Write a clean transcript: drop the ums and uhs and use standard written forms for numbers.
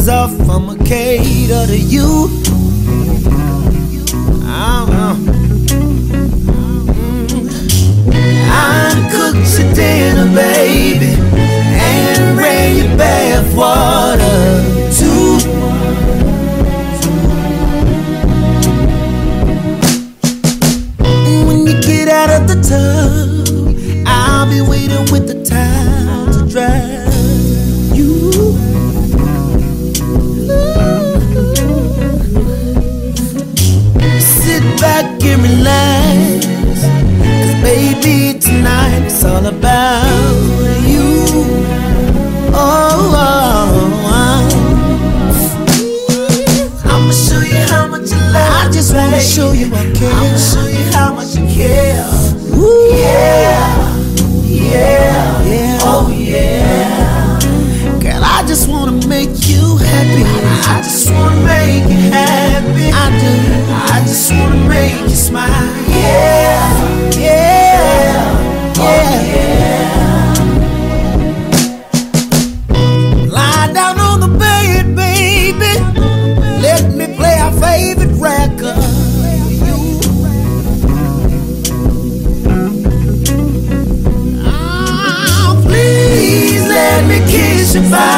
off, I'ma cater to you. I cooked your dinner, baby, and ran your bath water too. When you get out of the tub, I'll be waiting with the towel to dry you. Sit back and relax, 'cause baby, tonight it's all about you. I'ma show you how much you love. I just wanna show you I care. I'ma show you how much you care. Ooh. Yeah, yeah, yeah, oh yeah. Girl, I just wanna make you happy. I just wanna make you happy. I do. I just wanna make you smile. Yeah, yeah, yeah, yeah. Lie down on the bed, baby. Let me play our favorite record. Please let me kiss your body.